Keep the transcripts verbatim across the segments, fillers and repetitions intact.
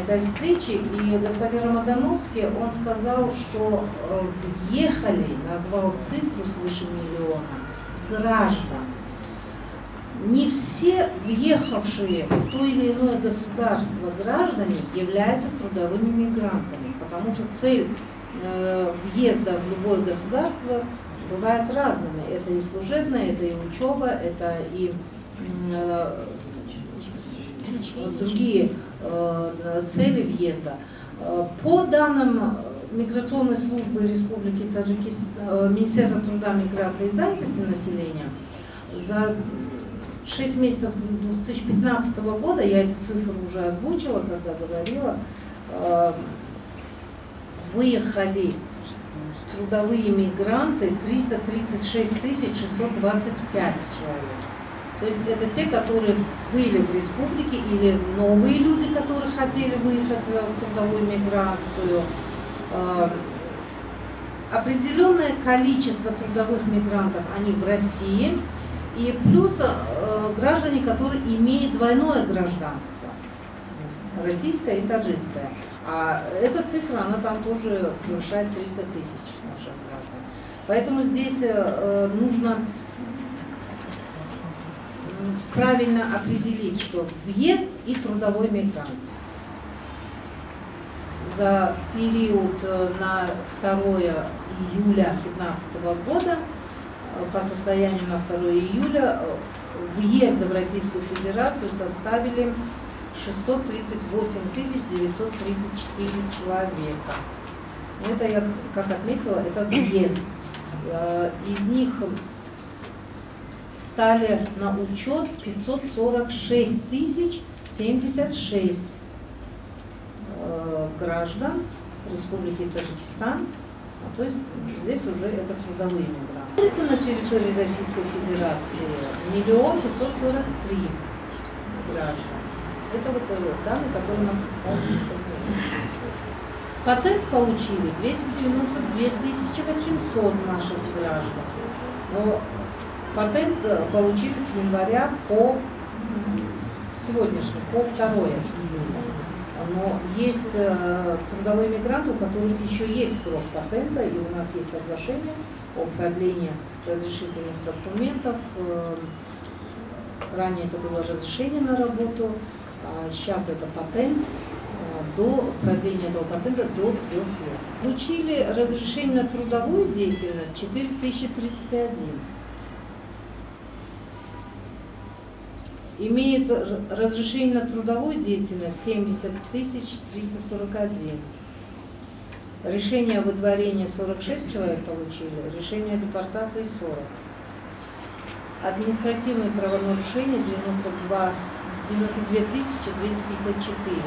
этой встрече, и господин Рамадановский, он сказал, что въехали, назвал цифру свыше миллиона граждан. Не все въехавшие в то или иное государство граждане являются трудовыми мигрантами, потому что цель э, въезда в любое государство бывает разными. Это и служебное, это и учеба, это и э, другие э, цели въезда. По данным Миграционной службы Республики Таджикистан, Министерства труда, миграции и занятости населения, за шесть месяцев две тысячи пятнадцатого года, я эту цифру уже озвучила, когда говорила, э, выехали трудовые мигранты триста тридцать шесть тысяч шестьсот двадцать пять человек. То есть это те, которые были в республике, или новые люди, которые хотели выехать в трудовую миграцию. Э, определенное количество трудовых мигрантов, они в России. И плюс э, граждане, которые имеют двойное гражданство, российское и таджикское. А эта цифра, она там тоже превышает триста тысяч наших граждан. Поэтому здесь э, нужно правильно определить, что въезд и трудовой мигрант. За период на второе июля две тысячи пятнадцатого года, по состоянию на второе июля, въезды в Российскую Федерацию составили шестьсот тридцать восемь тысяч девятьсот тридцать четыре человека. Это, я как отметила, это въезд. Из них встали на учет пятьсот сорок шесть тысяч семьдесят шесть граждан Республики Таджикистан. То есть здесь уже это трудовые мигранты. На территории Российской Федерации миллион пятьсот сорок три граждан. Это вот данные, которые нам представили. Патент получили двести девяносто две тысячи восемьсот наших граждан. Но патент получили с января по сегодняшнему, по второе июля. Но есть э, трудовые мигранты, у которых еще есть срок патента, и у нас есть соглашение о продлении разрешительных документов. Э, ранее это было разрешение на работу, а сейчас это патент. Э, до продления этого патента до трех лет. Получили разрешение на трудовую деятельность четыре тысячи тридцать один. Имеет разрешение на трудовую деятельность семьдесят тысяч триста сорок один. Решение о выдворении сорок шесть человек получили, решение о депортации сорок. Административные правонарушения девяносто две тысячи двести пятьдесят четыре.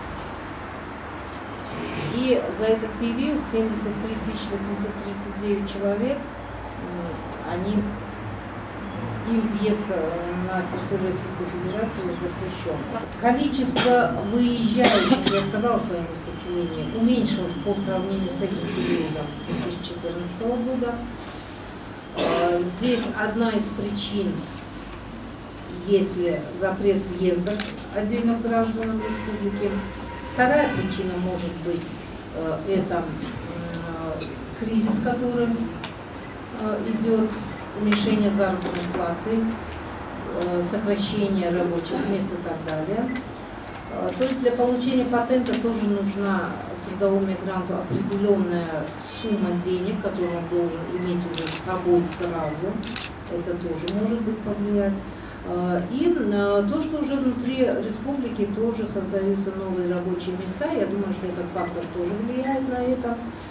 И за этот период семьдесят три тысячи восемьсот тридцать девять человек, они им въезд на территорию Российской Федерации запрещен. Количество выезжающих, я сказала в своем выступлении, уменьшилось по сравнению с этим периодом две тысячи четырнадцатого года. Здесь одна из причин, если запрет въезда отдельных граждан республики. Вторая причина может быть это кризис, который идет, уменьшение заработной платы, сокращение рабочих мест и так далее. То есть для получения патента тоже нужна трудовому мигранту определенная сумма денег, которую он должен иметь уже с собой сразу. Это тоже может быть повлиять. И то, что уже внутри республики тоже создаются новые рабочие места, я думаю, что этот фактор тоже влияет на это.